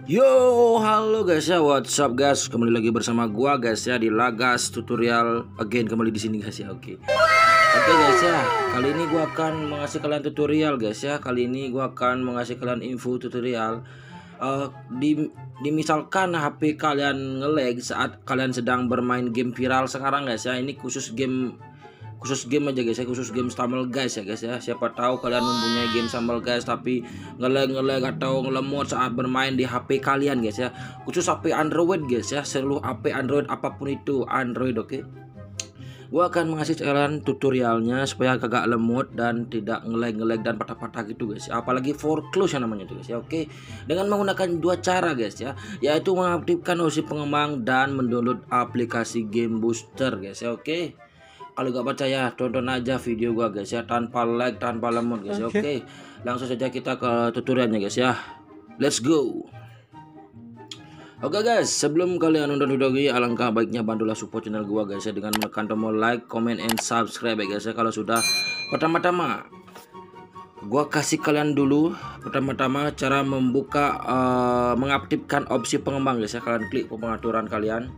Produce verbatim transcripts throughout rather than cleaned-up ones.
Yo, halo guys ya, what's up guys? Kembali lagi bersama gua guys ya di Lagas Tutorial again, kembali di sini guys ya. Oke. Oke guys ya, kali ini gua akan mengasih kalian tutorial guys ya. Kali ini gua akan mengasih kalian info tutorial. Uh, di dimisalkan H P kalian nge-lag saat kalian sedang bermain game viral sekarang guys ya. Ini khusus game khusus game aja guys ya, khusus game Stumble Guys ya guys ya. Siapa tahu kalian mempunyai game Stumble Guys tapi ngelag ngelag atau ngelemot saat bermain di H P kalian guys ya. Khusus H P Android guys ya, seluruh H P Android apapun itu Android. Oke, okay? Gua akan mengasih kalian tutorialnya supaya kagak lemot dan tidak ngelag ngelag dan patah-patah gitu guys ya. Apalagi for close yang namanya itu guys ya. Oke, okay? Dengan menggunakan dua cara guys ya, yaitu mengaktifkan opsi pengembang dan mendownload aplikasi Game Booster guys ya. Oke, okay? Kalau gak percaya tonton aja video gua guys ya, tanpa like tanpa lemot guys ya. Oke, okay. Langsung saja kita ke tutorialnya guys ya, let's go. Oke okay guys, sebelum kalian nonton video ini, alangkah baiknya bantulah support channel gua guys ya dengan menekan tombol like, comment, and subscribe ya guys ya. Kalau sudah, pertama-tama gua kasih kalian dulu pertama-tama cara membuka uh, mengaktifkan opsi pengembang guys ya. Kalian klik pengaturan kalian.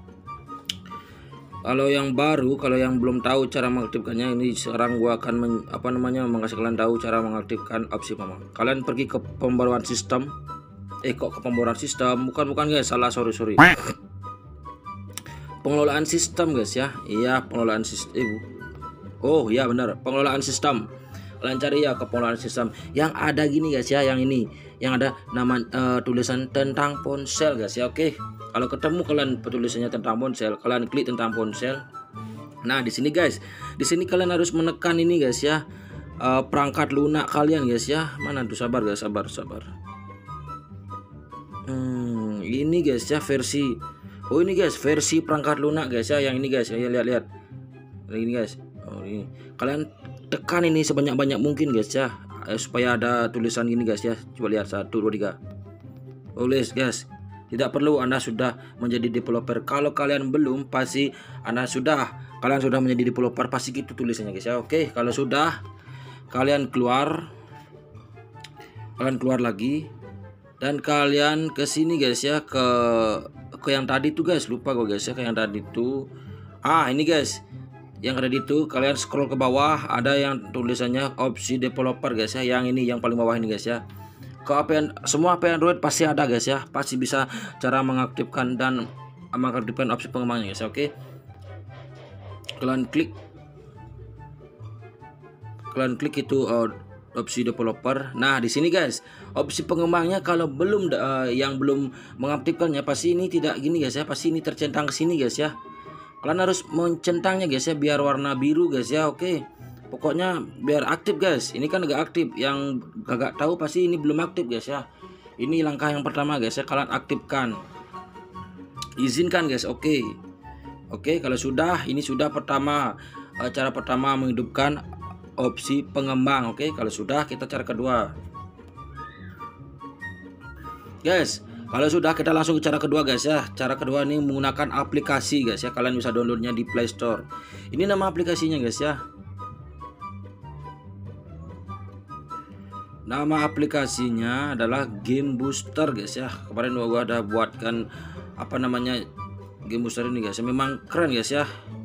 Kalau yang baru, kalau yang belum tahu cara mengaktifkannya, ini sekarang gua akan men, apa namanya mengasih kalian tahu cara mengaktifkan opsi pengembang. Kalian pergi ke pembaruan sistem. Eh kok ke pembaruan sistem? Bukan bukan guys, salah, sorry sorry. Pengelolaan sistem guys ya. Iya, pengelolaan sistem. Eh, oh iya benar, pengelolaan sistem. Kalian cari ya ke pengelolaan sistem. Yang ada gini guys ya, yang ini, yang ada nama uh, tulisan tentang ponsel guys ya. Oke. Kalau ketemu kalian tulisannya tentang ponsel, kalian klik tentang ponsel. Nah, di sini guys, di sini kalian harus menekan ini guys ya, uh, perangkat lunak kalian guys ya. Mana tuh, sabar guys, sabar sabar. Hmm, ini guys ya versi. Oh ini guys, versi perangkat lunak guys ya, yang ini guys. Ya lihat-lihat. Ini guys. Oh ini. Kalian tekan ini sebanyak-banyak mungkin guys ya, eh, supaya ada tulisan gini guys ya. Coba lihat, satu dua tiga. Tulis guys. Tidak perlu Anda sudah menjadi developer. Kalau kalian belum, pasti Anda sudah. Kalian sudah menjadi developer, pasti gitu tulisannya guys ya. Oke, kalau sudah, kalian keluar. Kalian keluar lagi. Dan kalian ke sini guys ya, ke ke yang tadi tuh guys. Lupa gue guys ya, ke yang tadi tuh. Ah, ini guys. Yang ada di itu, kalian scroll ke bawah, ada yang tulisannya opsi developer guys ya. Yang ini yang paling bawah ini guys ya. Ke H P, semua H P Android pasti ada guys ya, pasti bisa cara mengaktifkan dan mengaktifkan opsi pengembangnya guys. Oke, kalian klik kalian klik itu uh, opsi developer. Nah di sini guys, opsi pengembangnya kalau belum uh, yang belum mengaktifkannya, pasti ini tidak gini guys ya, pasti ini tercentang ke sini guys ya. Kalian harus mencentangnya guys ya, biar warna biru guys ya. Oke, pokoknya biar aktif guys. Ini kan agak aktif, yang gak tahu pasti ini belum aktif guys ya. Ini langkah yang pertama guys ya, kalian aktifkan, izinkan guys. Oke, oke kalau sudah, ini sudah pertama, cara pertama menghidupkan opsi pengembang. Oke, kalau sudah, kita cara kedua guys. Kalau sudah, kita langsung ke cara kedua guys ya. Cara kedua ini menggunakan aplikasi guys ya. Kalian bisa downloadnya di Play Store. Ini nama aplikasinya guys ya. Nama aplikasinya adalah Game Booster guys ya. Kemarin gua ada buatkan apa namanya Game Booster ini guys. Memang keren guys ya.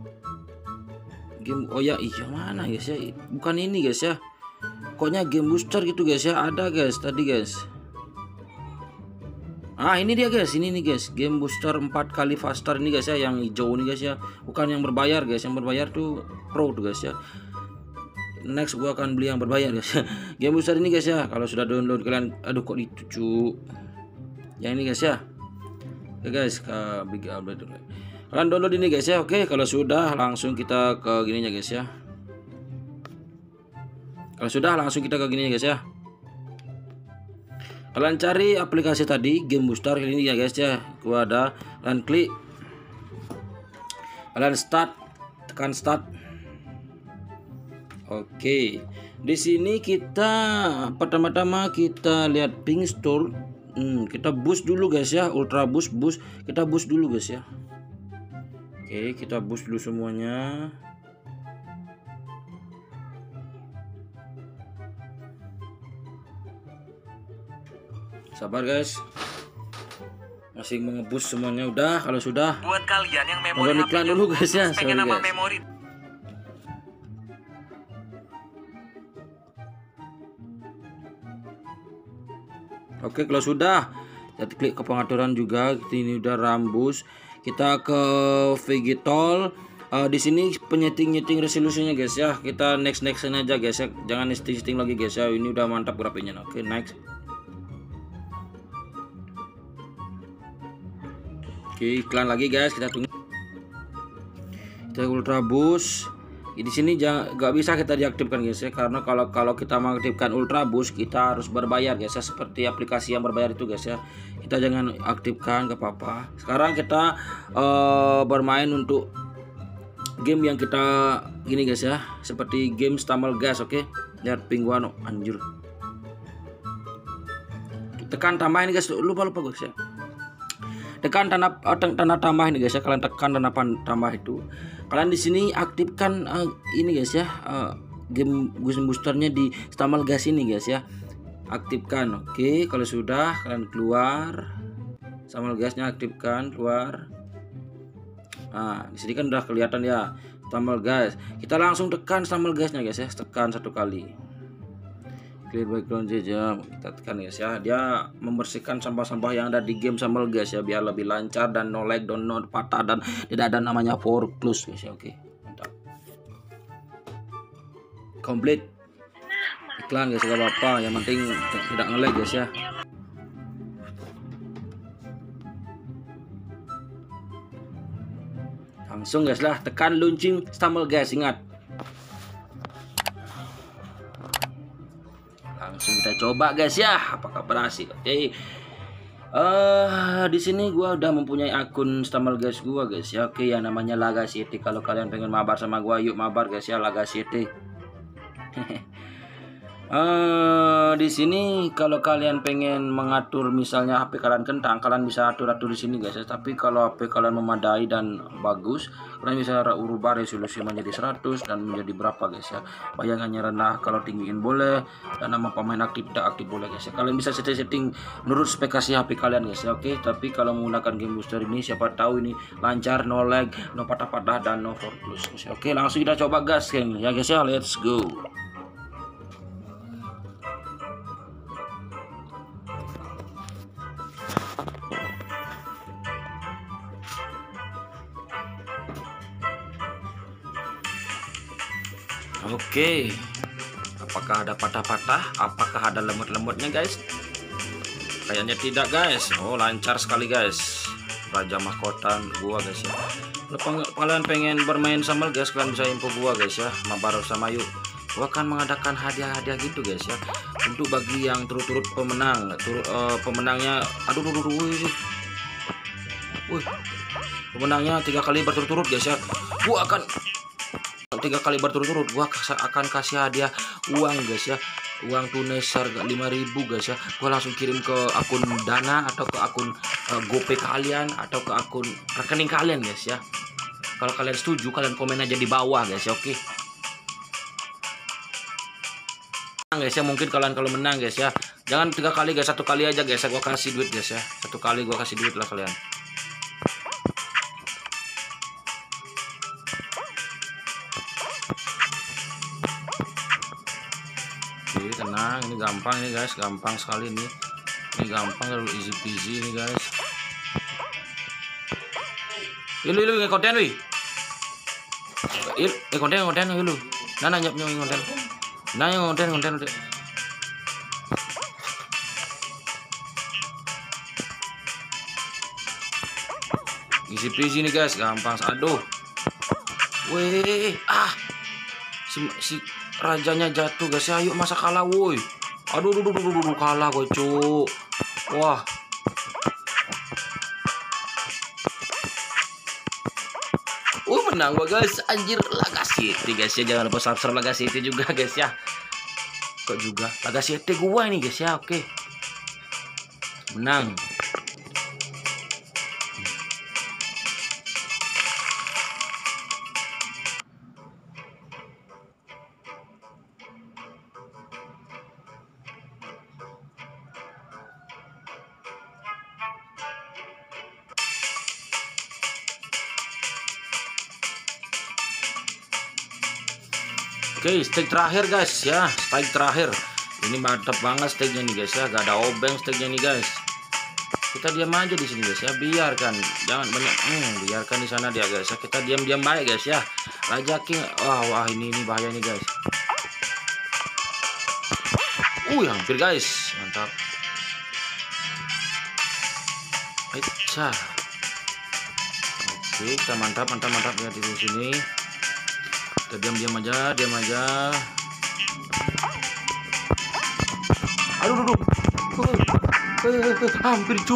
Game, oh ya, iya mana guys ya? Bukan ini guys ya. Pokoknya Game Booster gitu guys ya. Ada guys tadi guys. Ah ini dia guys, ini nih guys, Game Booster empat kali faster ini guys ya, yang hijau ini guys ya. Bukan yang berbayar guys, yang berbayar tuh Pro tuh guys ya. Next gua akan beli yang berbayar guys. Game Booster ini guys ya. Kalau sudah download kalian, aduh kok dicucu. Yang ini guys ya. Oke guys, ke big update. Kalian download ini guys ya. Oke, kalau sudah langsung kita ke gininya guys ya. Kalau sudah langsung kita ke gininya guys ya. Kalian cari aplikasi tadi Game Booster ini ya guys ya. Gua ada, kalian klik. Kalian start, tekan start. Oke, di sini kita pertama-tama kita lihat ping store. Hmm, kita boost dulu guys ya, ultra boost boost. Kita boost dulu guys ya. Oke, kita boost dulu semuanya. Sabar guys. Masih mengebus semuanya udah. Kalau sudah, buat kalian yang memori nonton iklan dulu guys ya. Sorry pengen nama guys. memori. Oke, kalau sudah, kita klik ke pengaturan juga. Ini udah rambus. Kita ke Vegetol. Uh, di sini penyeting-nyeting resolusinya guys ya. Kita next nextin aja guys ya. Jangan setting-setting lagi guys ya. Ini udah mantap grafiknya. Oke, next. Oke, iklan lagi guys. Kita tunggu. Kita ultra boost. Di sini jangan nggak bisa kita diaktifkan guys ya, karena kalau kalau kita mengaktifkan ultra boost kita harus berbayar guys ya, seperti aplikasi yang berbayar itu guys ya. Kita jangan aktifkan, gak apa-apa. Sekarang kita uh, bermain untuk game yang kita gini guys ya, seperti game Stumble Gas. Oke, lihat penguin anjir. Tekan tambah ini guys, lupa lupa guys ya. Tekan tanda tanda tambah ini guys ya, kalian tekan tanda tambah itu. Kalian di sini aktifkan uh, ini guys ya, uh, game game boosternya di Stumble Gas ini guys ya. Aktifkan. Oke, kalau sudah kalian keluar. Stumble Gasnya aktifkan, keluar. Nah, di sini kan udah kelihatan ya Stumble Gas. Kita langsung tekan Stumble Gasnya guys ya, tekan satu kali. Clear background saja, kita tekan guys ya. Dia membersihkan sampah-sampah yang ada di game Stumble Gas ya, biar lebih lancar dan no lag, dan no patah, dan tidak ada namanya for close guys ya. Oke, mantap. Complete. Iklan guys, gak apa-apa, yang penting tidak nge-lag guys ya. Langsung guys lah, tekan launching Stumble Gas, ingat. Langsung kita coba guys ya, apakah berhasil. Oke. Okay. Uh, di sini gua udah mempunyai akun Stumble Gas gua guys ya. Oke, okay, yang namanya Laga City. Kalau kalian pengen mabar sama gua, yuk mabar guys ya, Laga City. Uh, di sini kalau kalian pengen mengatur misalnya H P kalian kentang, kalian bisa atur-atur di sini guys ya. Tapi kalau H P kalian memadai dan bagus, kalian bisa ubah resolusi menjadi seratus dan menjadi berapa guys ya. Bayangannya rendah, kalau tinggiin boleh, dan nama pemain aktif tidak aktif boleh guys ya. Kalian bisa setting-setting menurut spekasi H P kalian guys ya. Oke, tapi kalau menggunakan game booster ini siapa tahu ini lancar, no lag, no patah-patah, dan no for plus guys ya. Oke, langsung kita coba gas ya guys ya. Let's go. Oke, apakah ada patah-patah? Apakah ada lemot-lemotnya guys? Kayaknya tidak guys. Oh, lancar sekali guys. Raja mahkota gua guys ya. Kalau kalian pengen bermain Stumble Gas, kalian bisa info gua guys ya. Mabar sama yuk. Gua akan mengadakan hadiah-hadiah gitu guys ya, untuk bagi yang turut-turut pemenang. Turut uh, pemenangnya, aduh, aduh, aduh, wih, wih, pemenangnya tiga kali berturut-turut guys ya. Gua akan tiga kali berturut-turut gua akan kasih hadiah uang guys ya, uang tunai seharga lima ribu guys ya. Gua langsung kirim ke akun Dana atau ke akun uh, GoPay kalian atau ke akun rekening kalian guys ya. Kalau kalian setuju, kalian komen aja di bawah guys ya. Oke guys ya, mungkin kalian kalau menang guys ya, jangan tiga kali guys, satu kali aja guys ya. Gua kasih duit guys ya, satu kali gua kasih duit lah kalian. Oke, tenang, ini gampang ini guys, gampang sekali ini. Ini gampang, kalau easy peasy ini guys. Ilu ilu konten wih. Il, eh konten konten ilu. Nah nyap nyap konten. Nah yang konten konten udah. Easy peasy ini guys, gampang. Aduh. Weh, ah. Si, si rajanya jatuh guys ya. Ayo masa kalah woi. Aduh duh, duh, duh, duh, duh, kalah gue cuk. Wah. Uh menang gue guys. Anjir, Laga City guys ya. Jangan lupa subscribe Laga City juga guys ya. Kok juga Laga City gue ini guys ya. Oke, menang. Oke, steak terakhir guys ya, steak terakhir. Ini mantap banget steaknya nih guys ya, gak ada obeng steaknya nih guys. Kita diam aja di sini guys ya, biarkan, jangan banyak, hmm, biarkan di sana dia guys ya. Kita diam-diam baik guys ya. Raja King, wah wah ini ini bahaya nih guys. Uh, hampir guys, mantap. Eca. Oke, kita mantap, mantap, mantap lihat di sini. Kita diam-diam aja, diam aja. Aduh, aduh, aduh. Hampir cu.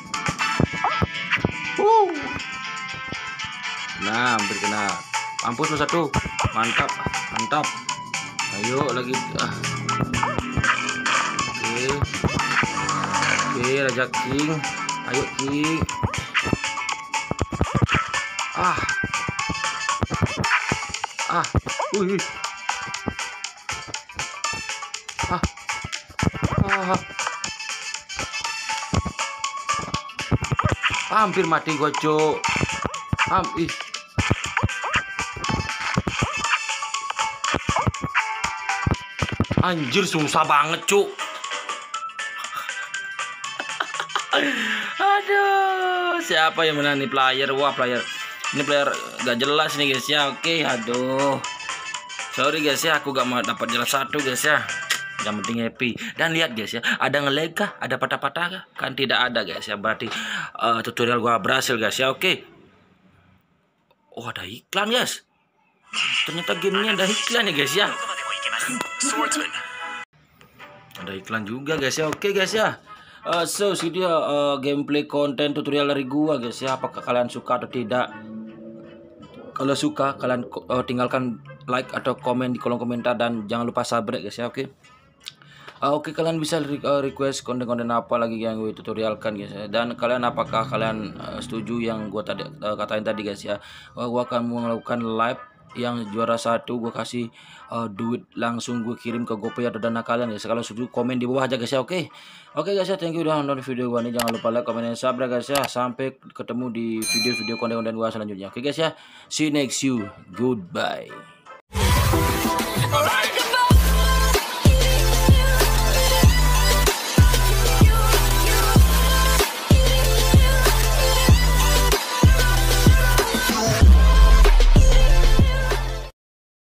Uh. Nah, hampir kena. Mampus lu satu. Mantap, mantap. Ayo lagi. Ah. Oke. Oke, Raja King. Ayo King. Ah. Ah, wih, ah, ah, hampir mati gua cuk, hampir, anjir susah banget cuk, aduh, siapa yang menang nih player, wah player. Ini player gak jelas nih guys ya. Oke, aduh. Sorry guys ya, aku gak mau dapat jelas satu guys ya. Yang penting happy. Dan lihat guys ya, ada ngelag kah? Ada patah-patah kah? Kan tidak ada guys ya. Berarti uh, tutorial gua berhasil guys ya. Oke. Oh, ada iklan guys. Ternyata gamenya ada iklan ya guys ya. Ada iklan juga guys ya. Oke guys ya. Uh, so segitu ya uh, gameplay konten tutorial dari gua guys ya. Apakah kalian suka atau tidak? Kalau suka kalian uh, tinggalkan like atau komen di kolom komentar dan jangan lupa subscribe guys ya. Oke. Okay? Uh, Oke okay, kalian bisa re uh, request konten-konten apa lagi yang gue tutorialkan guys ya. Dan kalian apakah kalian uh, setuju yang gua tadi uh, katain tadi guys ya. Uh, gua akan melakukan live yang juara satu gue kasih uh, duit langsung gue kirim ke GoPay atau dana kalian ya. Kalau setuju komen di bawah aja guys ya. Oke. Okay? Oke okay guys ya, thank you udah nonton video gue ini. Jangan lupa like, komen, dan subscribe guys ya. Sampai ketemu di video-video konten-konten gue selanjutnya. Oke okay guys ya. See you next you. Goodbye.